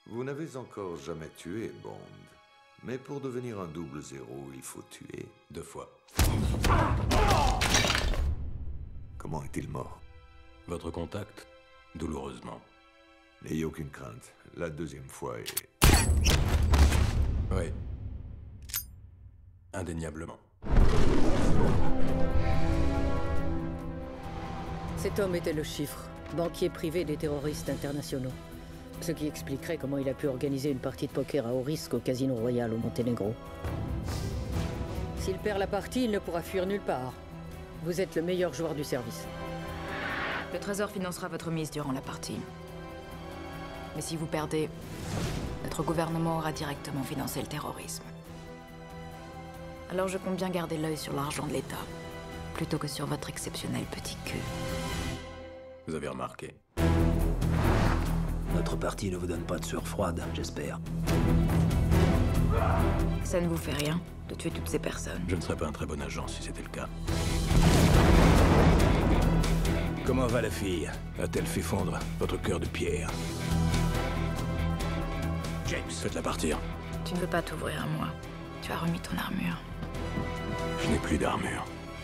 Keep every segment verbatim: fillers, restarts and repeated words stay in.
Vous n'avez encore jamais tué Bond. Mais pour devenir un double zéro, il faut tuer deux fois. Comment est-il mort? Votre contact, douloureusement. N'ayez aucune crainte. La deuxième fois est... Oui. Indéniablement. Cet homme était le chiffre, banquier privé des terroristes internationaux. Ce qui expliquerait comment il a pu organiser une partie de poker à haut risque au Casino Royal au Monténégro. S'il perd la partie, il ne pourra fuir nulle part. Vous êtes le meilleur joueur du service. Le Trésor financera votre mise durant la partie. Mais si vous perdez, notre gouvernement aura directement financé le terrorisme. Alors je compte bien garder l'œil sur l'argent de l'État, plutôt que sur votre exceptionnel petit cul. Vous avez remarqué. Notre parti ne vous donne pas de sueur froide, j'espère. Ça ne vous fait rien de tuer toutes ces personnes? Je ne serais pas un très bon agent si c'était le cas. Comment va la fille? A-t-elle fait fondre votre cœur de pierre? James, faites-la partir. Tu ne veux pas t'ouvrir à moi. Tu as remis ton armure. Je n'ai plus d'armure.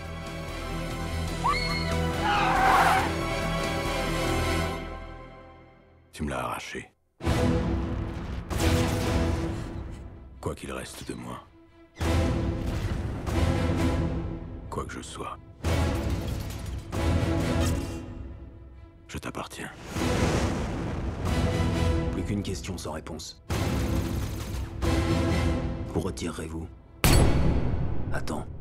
Tu me l'as arraché. Quoi qu'il reste de moi. Quoi que je sois. Je t'appartiens. Plus qu'une question sans réponse. Vous retirerez-vous? Attends.